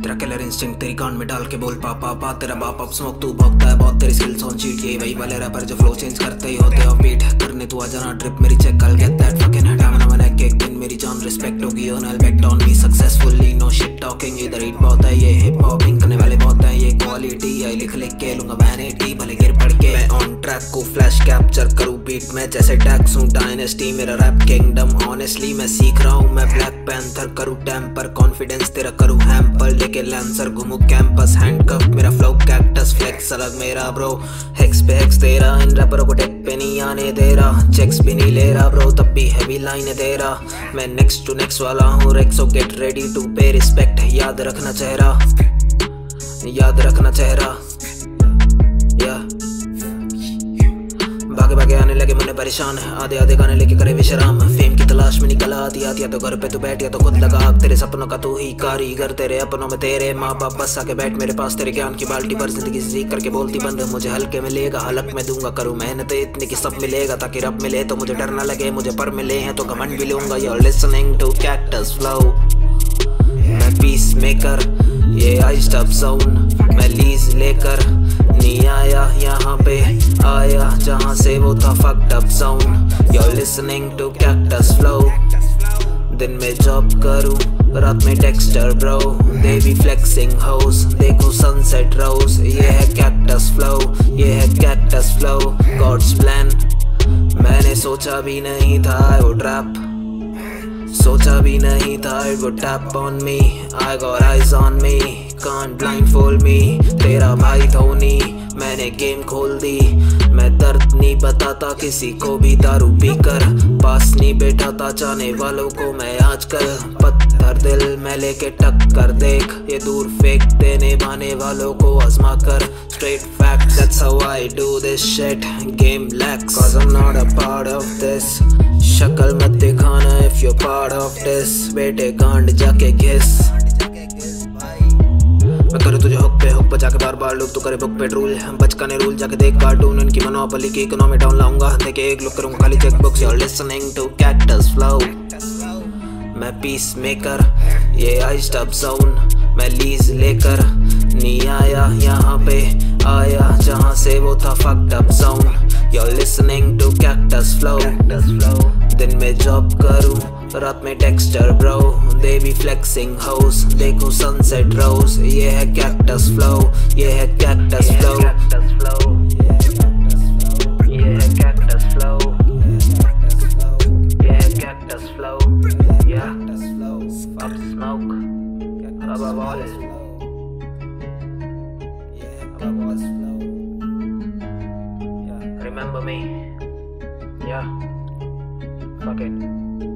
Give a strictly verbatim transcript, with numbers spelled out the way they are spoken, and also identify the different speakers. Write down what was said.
Speaker 1: तेरा killer instinct तेरी कान में डाल के बोल पा पा पा तेरा बाप अब स्मोक तू भोगता है बहुत तेरी स्किल्स ऑन चीट ये वही वाले रैपर जो फ्लो चेंज करते ही होते ऑफ बीट करने तू आ जाना ट्रिप मेरी चेक कल गेट दैट फकिंग हटा मना मना एक दिन मेरी जान रिस्पेक्ट होगी on I back on me successfully no shit talking इधर ईट बहुत है ये हिप हॉप करने वाले बहुत है ये क्वालिटी आई लिख लिख के लूंगा मैंने टी भले गिर पड़ के मैं ऑन ट्रैक को फ्लैश कैप्चर करूं बीट में जैसे टैक्स हूं डायनेस्टी मेरा रैप किंगडम ऑनेस्टली मैं सीख रहा हूं मैं ब्लैक पैंथर करूं टेम्पर कॉन्फिडेंस तेरा करूं हैम्पर लेके लैंसर घूमू कैंपस हैंडकफ मेरा फ्लो कैक्टस फ्लेक्स अलग मेरा ब्रो हेक्स पे हेक्स तेरा इन रैपरों को टेक पे नहीं आने दे रहा चेक्स भी नहीं ले रहा ब्रो तब भी हैवी लाइन दे रहा मैं नेक्स्ट टू नेक्स्ट वाला हूँ रेक्सो get ready to pay respect याद रखना चेहरा याद रखना चेहरा या भागे भागे आने लगे मुन्ने परेशान आधे आधे गाने लेके करे विश्राम फेम की तलाश में निकला आती आती या तो घर पे तू बैठ या तो खुद लगा आग तेरे सपनों का तू ही कारीगर तेरे अपनों में तेरे माँ बाप बस आके बैठ मेरे पास तेरे ज्ञान की बाल्टी पर जिंदगी से सीख करके बोलती बंद मुझे हल्के मिलेगा हलक में दूंगा करूँ मेहनत इतनी कि सब मिलेगा ताकि रब मिले तो मुझे डर ना लगे मुझे पर मिले हैं तो घमंड भी लूंगा you're listening to cactus flow मैं पीस मेकर ये आई स्टॉप जोन मैं लीज लेकर नहीं आया यहाँ पे आया जहाँ से वो था fucked up zone you're listening to cactus flow दिन में जॉब करूँ रात में टेक्सचर ब्रो दे भी फ्लेक्सिंग हाउस देखो सनसेट रोज ये है कैक्टस फ्लो ये है कैक्टस फ्लो गॉड्स प्लान मैंने सोचा भी नहीं था आई वुड रैप सोचा भी नहीं था it would tap on me I got eyes on me can't blindfold me तेरा भाई धोनी मैंने गेम खोल दी मैं दर्द नहीं बताता किसी को भी दारू पीकर पास नहीं बैठाता चाहने वालों को मैं आजकल पत्थर दिल मैं लेके टक्कर देख ये दूर फेंक देने भाने वालों को आजमा कर straight fact that's how I do this shit game lacks cause I'm not a part of this शक्ल मत दिखाना if you're part of this बेटे गांड जाके घिस मैं करूँ तुझे हुक पे हुक बचा के बार बार लूप तू करे बुक पे रूल बचकाने रूल जाके देख कार्टून इनकी मोनोपोली की इकोनॉमी डाउन लाऊंगा देखे एक लुक करूँगा खाली check books you're listening to cactus flow मैं पीस मेकर ये आई स्टॉप जोन मैं लीज लेकर नहीं आया यहाँ पे आया जहाँ से वो था fucked up zone you're listening to cactus flow दिन में जॉब करूँ रात में टेक्सचर ब्रो दे भी फ्लेक्सिंग हाउस देखो सनसेट रोज ये है कैक्टस फ्लो ये है कैक्टस फ्लो ये है कैक्टस फ्लो ये है कैक्टस फ्लो या अब smoke above all above all yeah remember me yeah fuck it